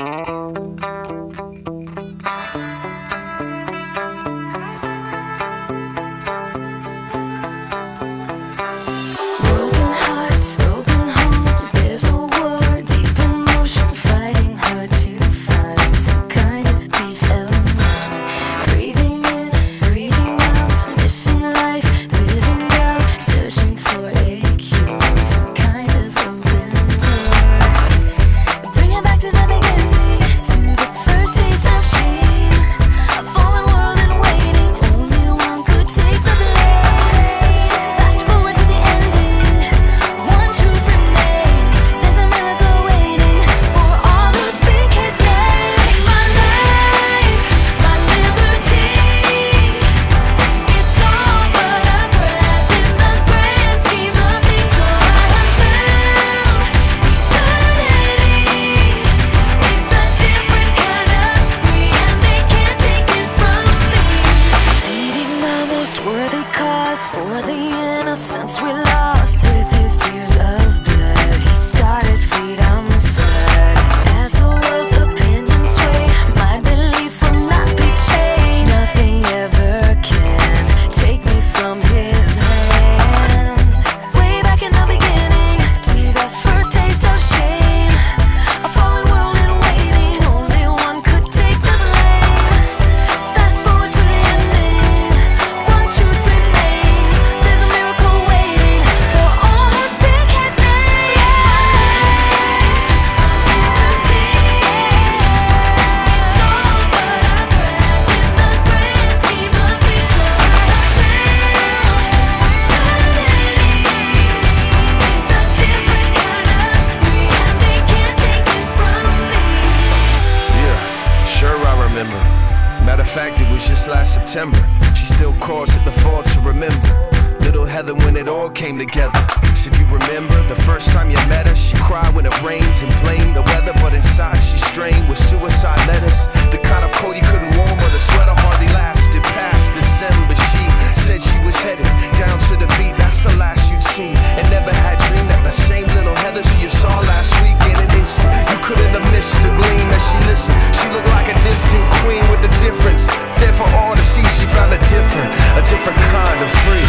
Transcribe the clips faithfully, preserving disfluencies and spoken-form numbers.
September. She still calls it the fall to remember. Little Heather when it all came together. Should you remember the first time you met her? She cried when it rains and blamed the weather, but inside she strained with suicide letters. The kind of cold you couldn't warm or the sweater hardly lasted past December. She said she was headed down to the feet. That's the last you'd seen, and never had dreamed that the same little Heather you saw last week in an instant. You couldn't have missed the gleam as she listened. She looked like a distant queen with the difference. There for all to see, she found a different, a different kind of free.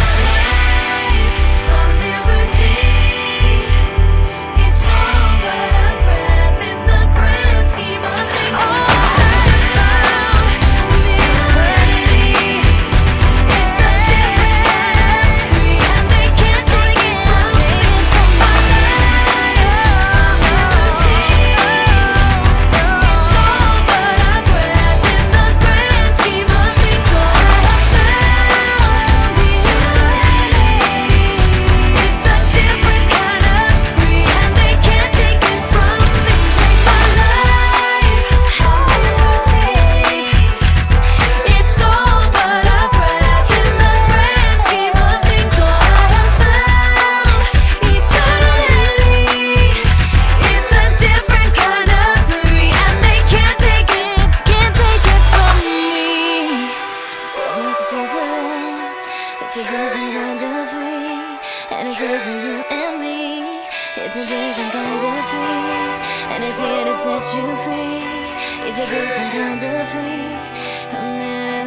It's a different kind of free. I'm not